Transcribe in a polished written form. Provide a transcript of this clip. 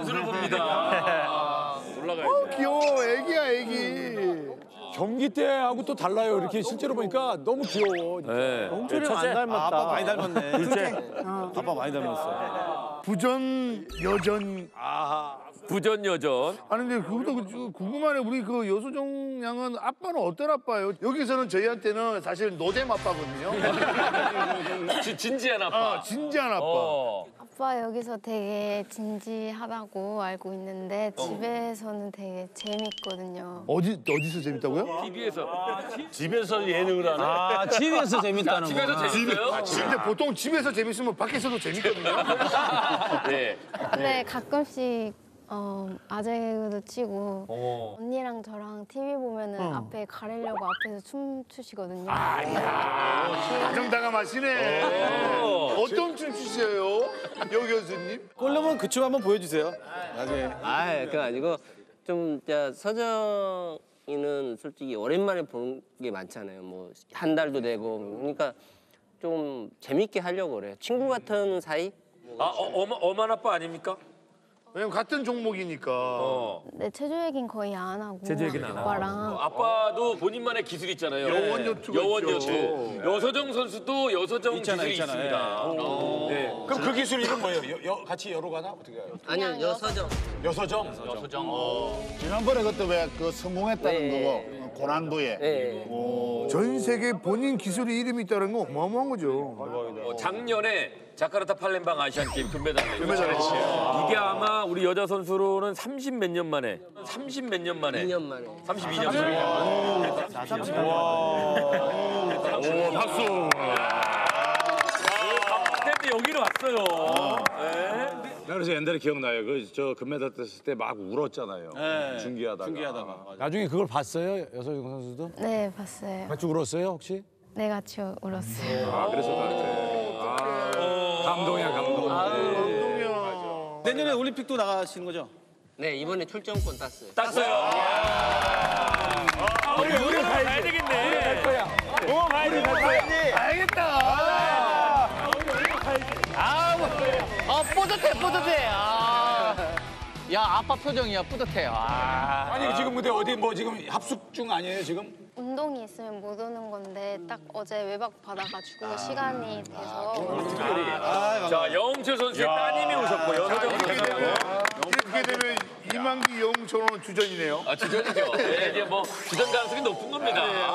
선수를 봅니다. 올라가야지. 귀여워, 애기야, 애기. 경기 때하고 또 달라요. 이렇게 실제로 보니까 너무 귀여워. 네. 홍철이랑 안 닮았다. 아빠 많이 닮았네. 둘째. 아빠 많이 닮았어. 부전, 여전. 부전 여전. 아니, 근데 그것도 궁금하네. 우리 그 여수정 양은 아빠는 어떤 아빠예요? 여기서는 저희한테는 사실 노잼 아빠거든요. 진지한 아빠. 진지한 아빠. 아빠 여기서 되게 진지하다고 알고 있는데 집에서는 되게 재밌거든요. 어디서 재밌다고요? TV에서. 집에서 예능을 하네. 아, 집에서 재밌다는 거. 집에서 재밌어요? 근데 보통 집에서 재밌으면 밖에서도 재밌거든요. 네. 근데 가끔씩 아재 개그도 치고 언니랑 저랑 TV 보면은 앞에 가리려고 앞에서 춤 추시거든요. 다정다감하시네. 어떤 춤 추세요? 여 교수님? 꼴르면 그 춤 한번 보여주세요. 나중에. 아, 그거 아니고 좀 서정이는 솔직히 오랜만에 보는 게 많잖아요. 뭐 한 달도 되고 그러니까 좀 재밌게 하려고 그래요. 친구 같은 사이? 엄한 아빠 아닙니까? 왜냐면 같은 종목이니까. 근데 체조 얘기는 거의 안 하고 체조 얘기는 안 하고. 아빠랑 아빠도 본인만의 기술 있잖아요. 여원 여투가 여원 있죠. 여투. 여서정 선수도 여서정 기술이 있습니다. 네. 그럼 그 기술 이름 뭐예요? 같이 여러 가나? 어떻게 해요? 아니요, 여서정. 여서정? 지난번에 그때 왜 그 성공했다는 네. 거고 고난도에. 네. 전 세계 본인 기술이 이름이 있다는 건 어마어마한 거죠. 작년에 자카르타 팔렘방 아시안게임 금메달 냈죠. 이게 아마 우리 여자 선수로는 30 몇 년 만에. 30 몇 년 만에. 2년 만에. 32년 만에. 박수. 그때 여기로 왔어요. 네. 나 그래서 옛날에 기억나요. 저 금메달 땄을 때 막 울었잖아요. 중계하다가. 나중에 그걸 봤어요? 여서정 선수도? 네 봤어요. 같이 울었어요 혹시? 네 같이 울었어요. 그랬을 것 같아. 감동이야 감동. 내년에 올림픽도 나가시는 거죠? 네, 이번에 출전권 땄어요. 땄어요. 우리 가야 되겠네. 뿌듯해. 야, 아빠 표정이야, 뿌듯해. 아니 지금 근데 어디 뭐 지금 합숙 중 아니에요 지금? 운동이 있으면 못 오는 건데 딱 어제 외박 받아가지고 시간이 돼서 자, 영웅철 선수의 따님이 오셨고 여서정 선수. 이렇게 되면 이만기 영웅처럼 주전이네요. 주전이죠. 네, 이제 뭐 주전 가능성이 높은 겁니다.